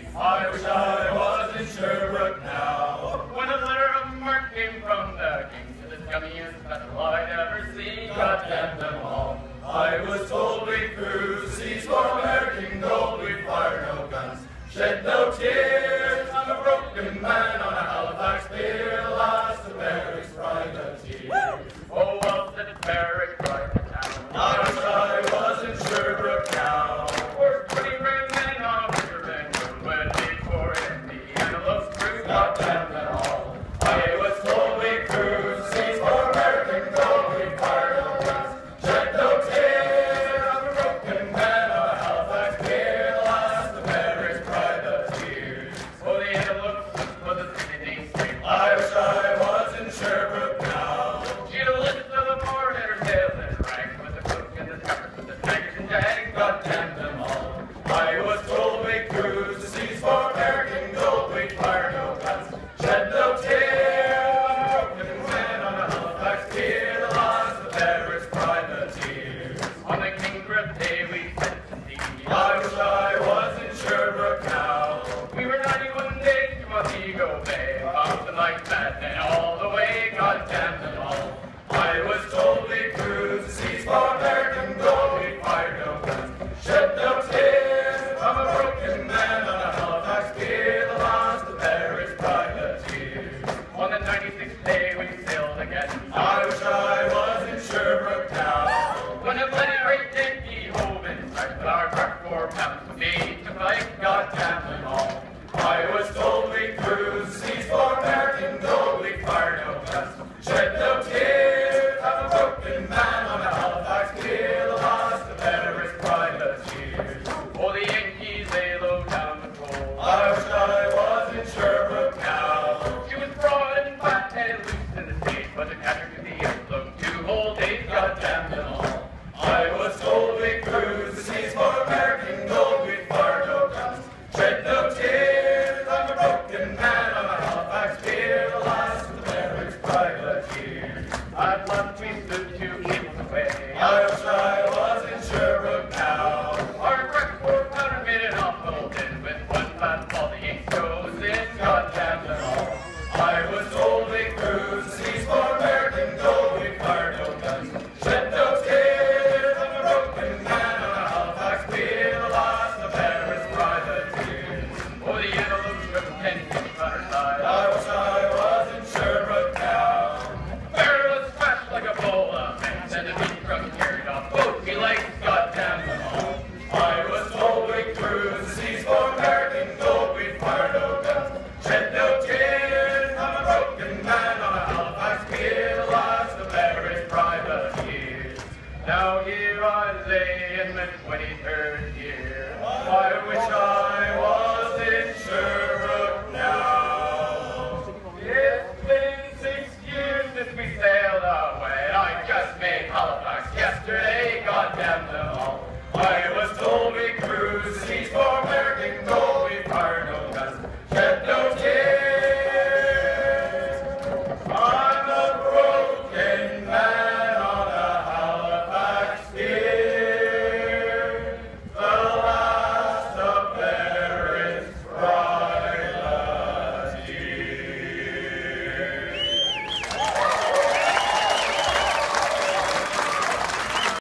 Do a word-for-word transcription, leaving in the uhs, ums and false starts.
I wish I was in Sherbrooke now. When a letter of marque came from the king to the scummiest vessel I'd ever seen, God damn them all. I was told we'd cruise seas for American gold. We'd fire no guns, shed no tears. I'm a broken man on a Halifax pier, lost to Berwick's privateer. Oh, well, said Berwick, right to town. I wish I was in Sherbrooke now. We're twenty brave men on a river bend, when made for Indiana loves cruise. God damn them all. I was told we'd cruise seas for American gold. We'd fire no guns, shed no tears. I'm a broken man on a Halifax pier, lost to Berwick's privateer. Oh, the Antelope was a Sydney state. I wish I was in Sherbrooke now. She'd a list of the board at her sails and rags, with the cook and the scuppers, with the daggers and jags. God damn them all. I was told we'd cruise the seas for American gold. We'd fire no guns, shed no tears. I'm a broken man on a Halifax pier, lost the Berwick's privateer. On the King's birthday we set to sea. I wish I was in Sherbrooke now. We were ninety-one days to Montego Bay, off the night that and all the way. God Damn them all. I was told we'd cruise the seas for American gold. We'd fire no guns, shed no tears. I'm a broken man on a Halifax pier, lost the Berwick's privateer. on the ninety-sixth day we sailed again. I wish I was in Sherbrooke now. When a bloody great Yankee hove in sight, with our truck four pounds of need to fight. God damn them all. I was told we'd cruise the seas for American gold. We'd fire no guns, shed no tears. I'm a broken man on a Halifax pier, lost the Berwick's privateer. Oh, the Yankees, they low down the coal. I wish I was in Sherbrooke now. She was broad and fat and loose in the state, but the catcher to the end float two whole days. God damn them all. I was told we'd cruise the seas for American gold. We'd fire no guns, shed no tears. I'm a broken man on a Halifax pier, lost the Berwick's privateer. At last we stood two cables away. I wish I was in Sherbrooke now. Our wreck four pounder made an awful din, with one fast ball the Yanks goes in. God damn them all. I was told we'd cruise the seas for American gold. We'd fire no guns, shed no tears. I'm a broken man on a Halifax pier, lost the Berwick's privateer. Oh, the Antelope took ten feet on her side. I wish I was in Sherbrooke now. Barrel was smashed like a bowl of eggs, and the meat truck carried off both me legs. God damn them all. I was told we'd cruise the seas for American gold. We'd fire no guns, shed no tears. I'm a broken man on a Halifax pier, lost the Berwick's privateer. Now here I lay in my twenty-third year.